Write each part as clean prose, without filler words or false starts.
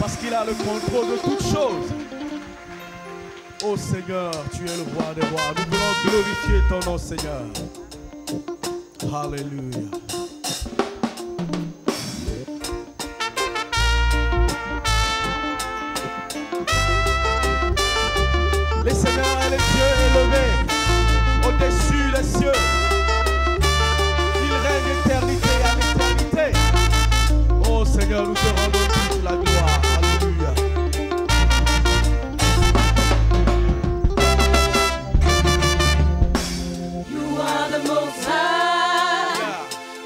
Parce qu'il a le contrôle de toutes choses. Oh Seigneur, tu es le roi des rois. Nous voulons glorifier ton nom, Seigneur. Alléluia. Les Seigneurs et les dieux élevés au-dessus des cieux. Il règne d'éternité à l'éternité. Oh Seigneur, nous te rendons toute la gloire. Alléluia. You are the most high.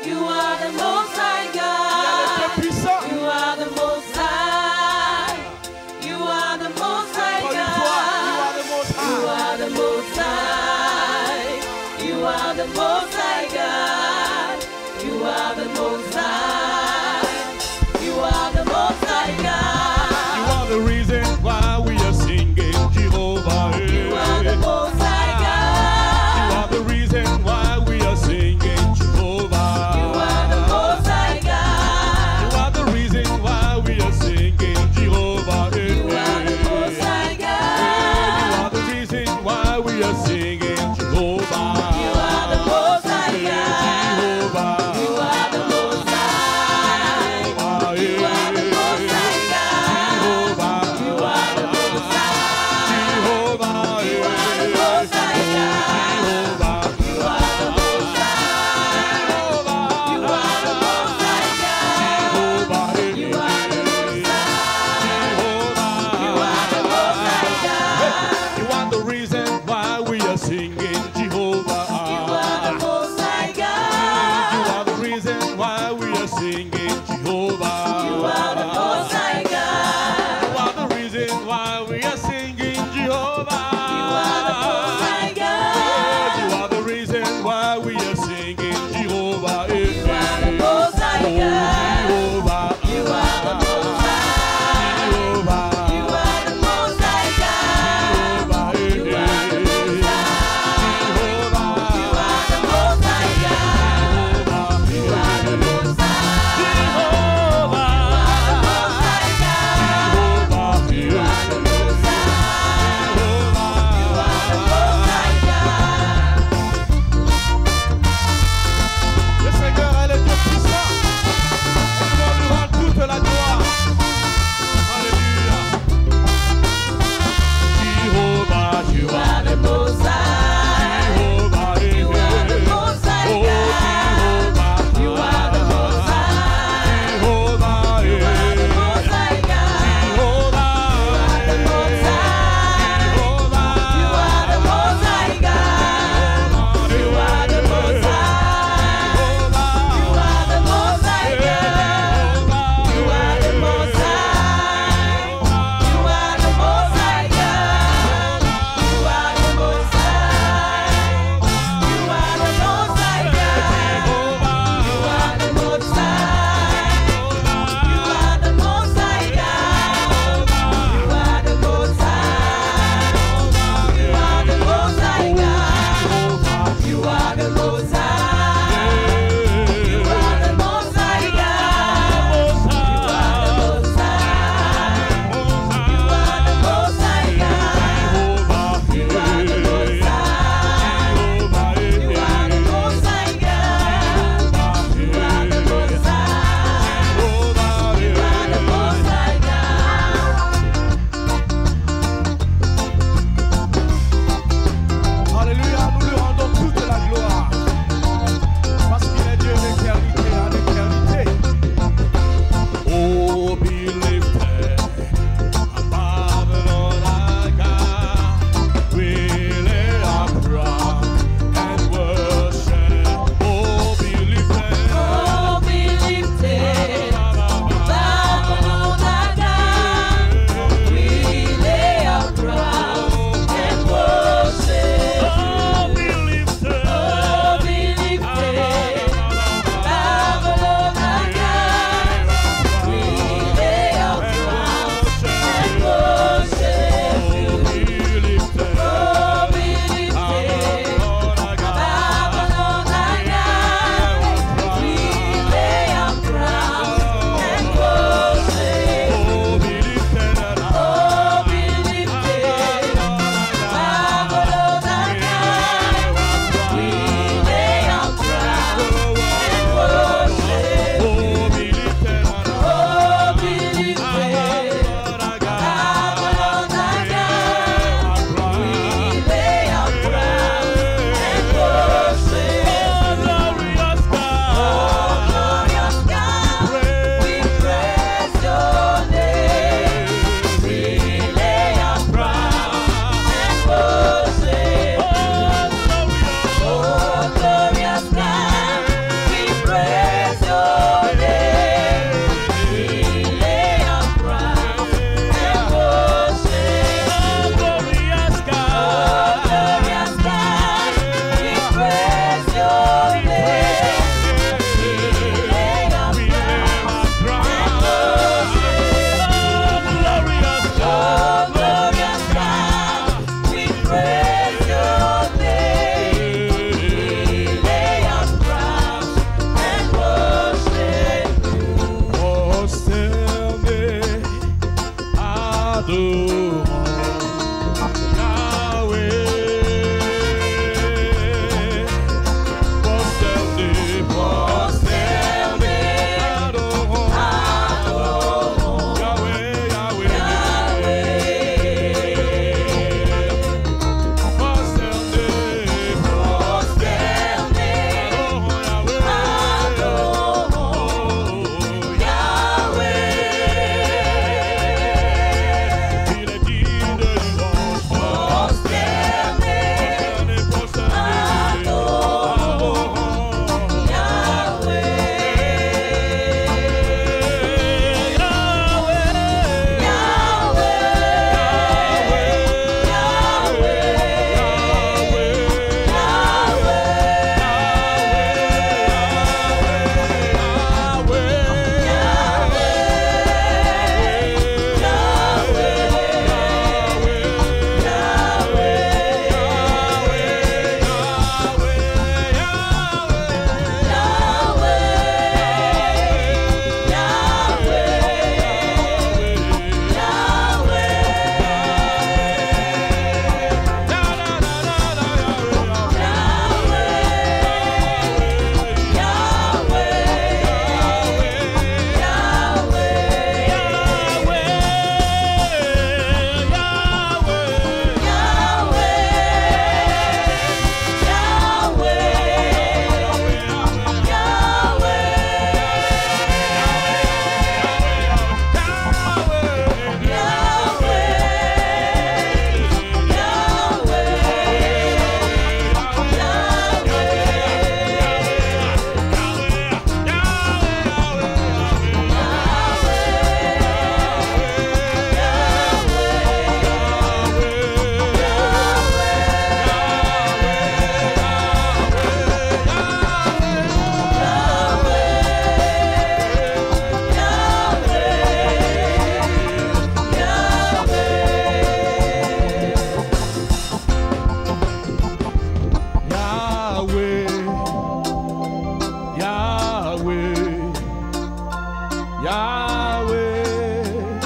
Yahweh.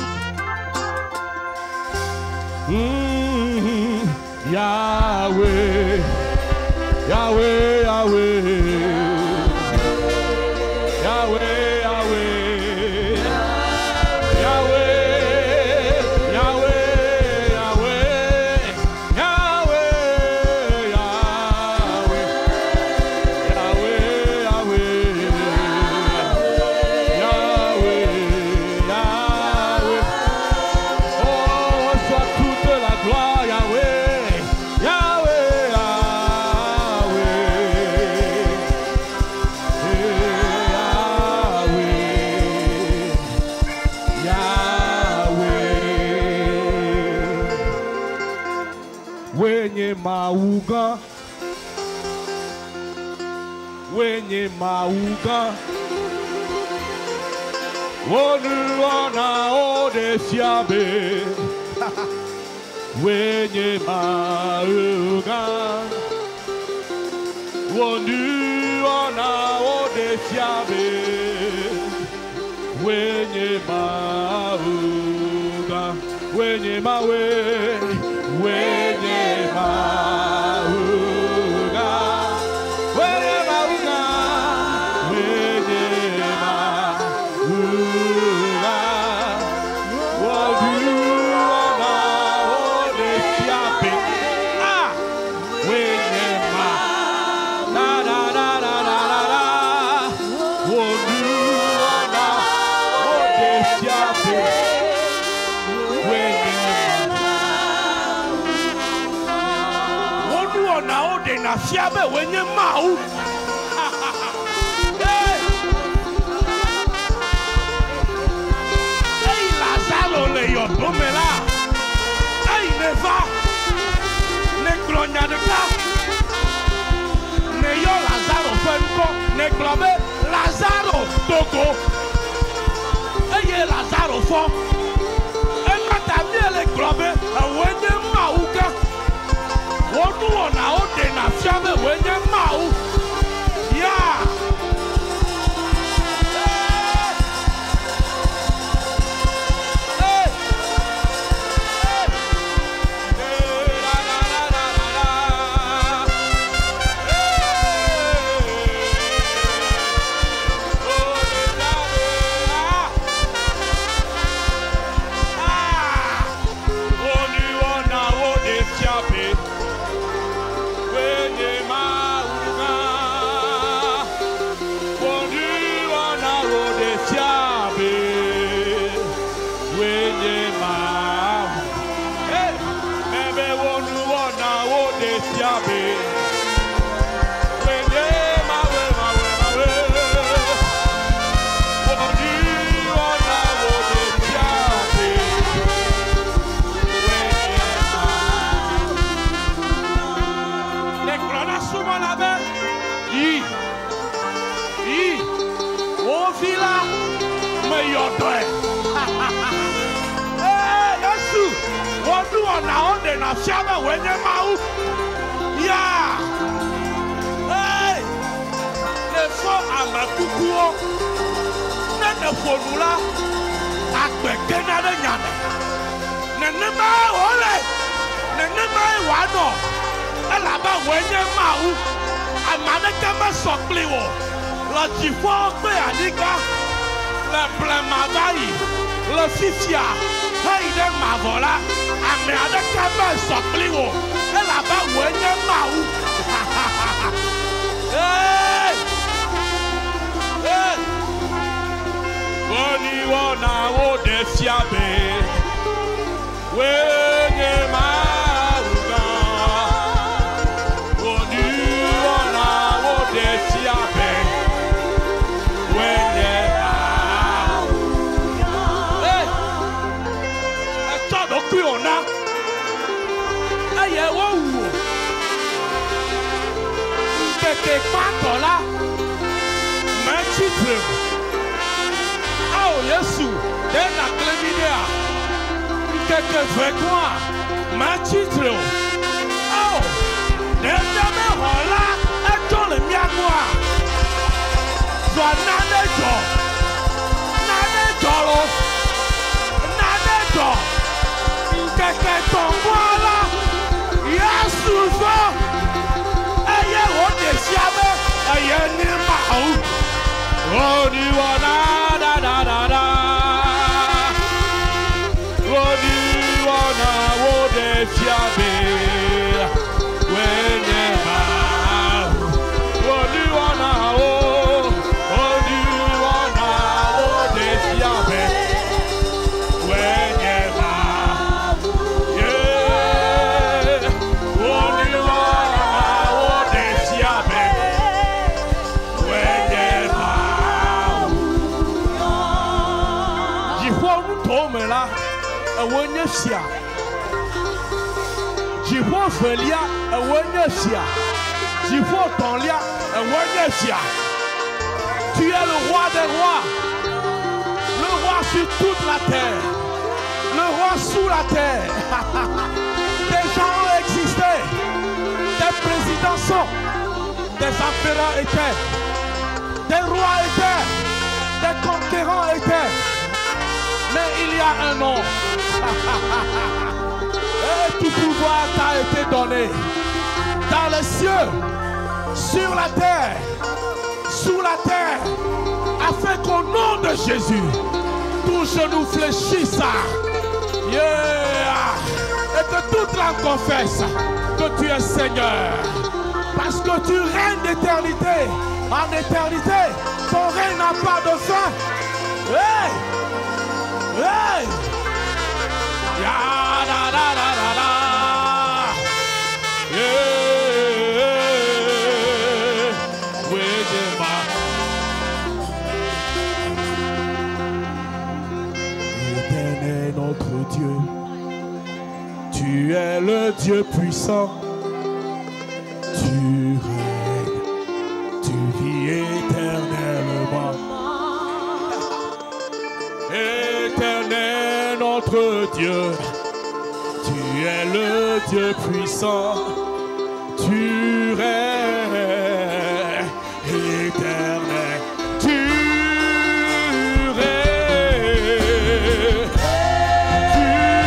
Yahweh. Yahweh, Yahweh. Yahweh, Yahweh. Mauga, wenye mauga, wonu wana ode siabe, wenye mauga, wonu wana ode siabe, wenye mauga, wenye mawe. Wenye mauga, wenye mauga, wenye mauga, wajua ode siape, wenye ma, da da da da da da, wajua ode siape, wenye na siabe wenye mau. Hey Lazaro le yodomela. Hey neva. Ne glonya de ka. Ne yo Lazaro fenko. Ne globe Lazaro togo. Hey Lazaro fo. E mata mi le globe wenye mau ka. Wonu ona ode na fiabe wenye mau. Ya. Na ode na fiaba wenye mau. Ya. Hey. Le fo amakukuo. Ne fonula. Agbeke na de nyame. Ne ma ole. Ne ma wano. Ela ba wenye mau. Amane kama sokli wo. La jifo pe adika. Le plemabai. Le fifia. Hey de mavola. Ame ada kama sokli wo. Ela ba wenye mau. Hey! Hey! Boni wana wo de fiabe. Wenye mau ga. Boni wana wo de fiabe. Wenye mau. Hey! Eto kuiona. Aye wo wo. Keke patola. Machitre. Oh Yesu, dena klevidea. Keke vekwa. Machitre. Oh, dena me hola. Eto le miagwa. Zwa nane jo. Nane ton moi là, il y a souvent, et il y a un déciable, et il y a un maou. Oh, du wana, da da da da. Oh, du wana, oh, déciable, when you maou. Oh, du wana, oh, oh, du wana, oh, déciable. Tu es le roi des rois, le roi sur toute la terre, le roi sous la terre. Des gens ont existé, des présidents sont, des empereurs étaient, des rois étaient, des conquérants étaient. Mais il y a un nom. Et tout pouvoir t'a été donné dans les cieux, sur la terre, sous la terre, afin qu'au nom de Jésus, tout genou fléchisse. Yeah. Et que toute langue confesse que tu es Seigneur. Parce que tu règnes d'éternité en éternité. Ton règne n'a pas de fin. Hey! Hey! Ya da da da da da. Yeah. With Éternel notre Dieu, tu es le Dieu puissant. Tu règnes, tu vis éternellement. Éternel notre Dieu, tu es le Dieu puissant, tu règnes, éternel, tu règnes, tu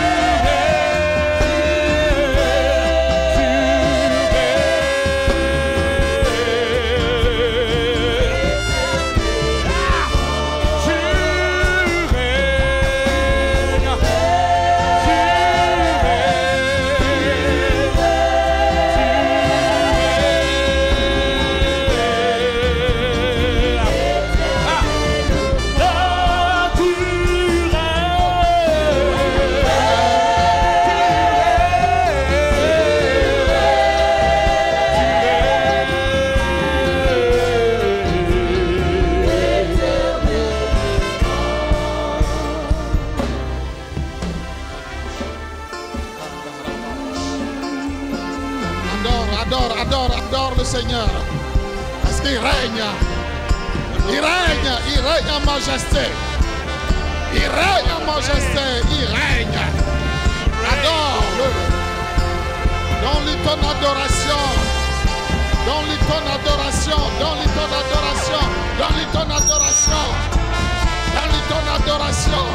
Adore le Seigneur. Parce qu'il règne. Il règne en majesté. Il règne en majesté. Il règne. Adore-le. Donne-lui ton adoration. Donne-lui ton adoration. Donne-lui ton adoration. Donne-lui ton adoration. Donne-lui ton adoration.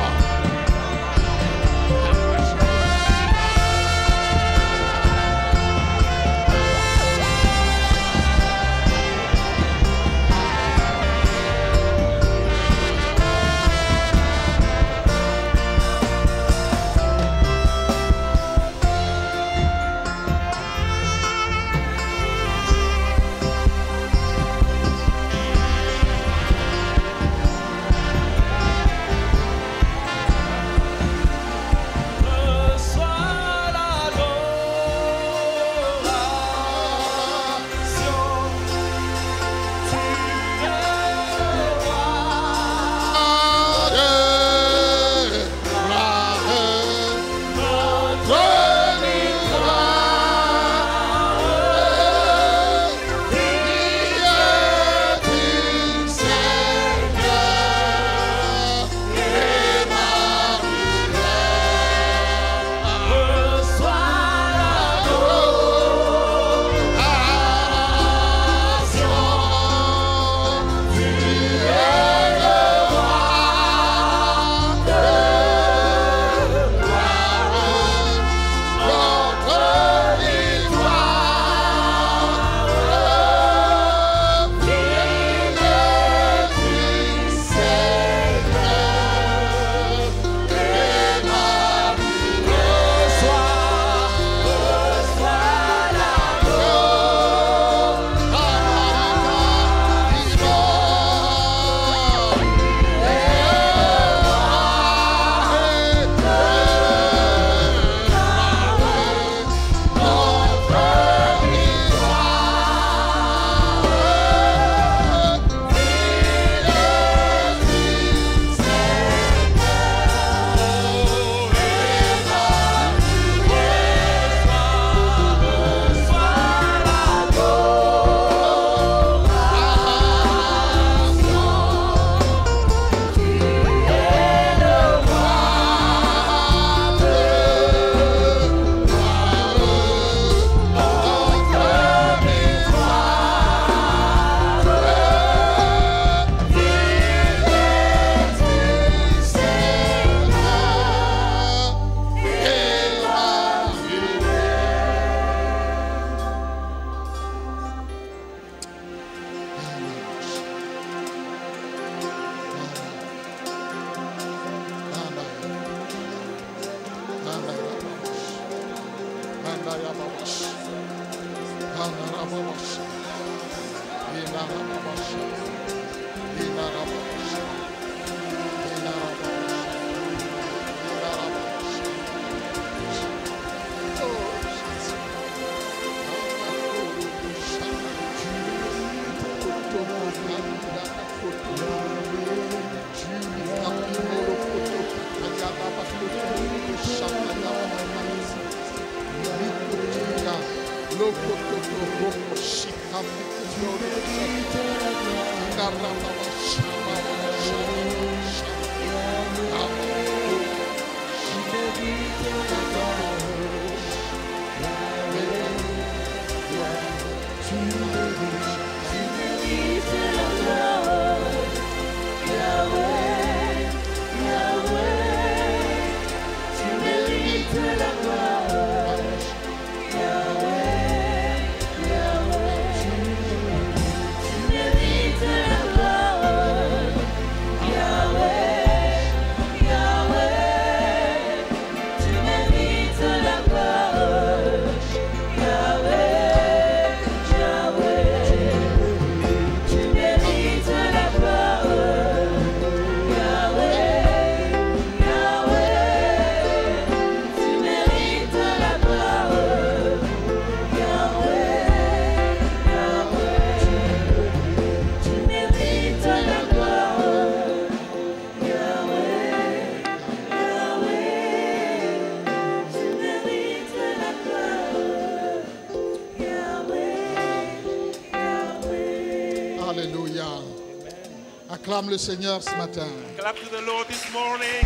Alléluia. Acclame le Seigneur ce matin. Clap to the Lord this morning.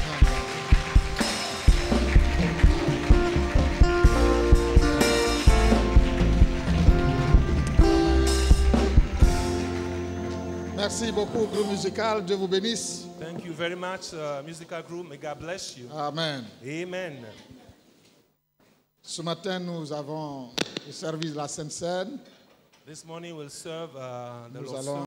Merci beaucoup, groupe musical. Dieu vous bénisse. Thank you very much, musical group. May God bless you. Amen. Amen. Ce matin, nous avons le service de la Sainte Seine. This morning we'll serve the Nous Lord's allons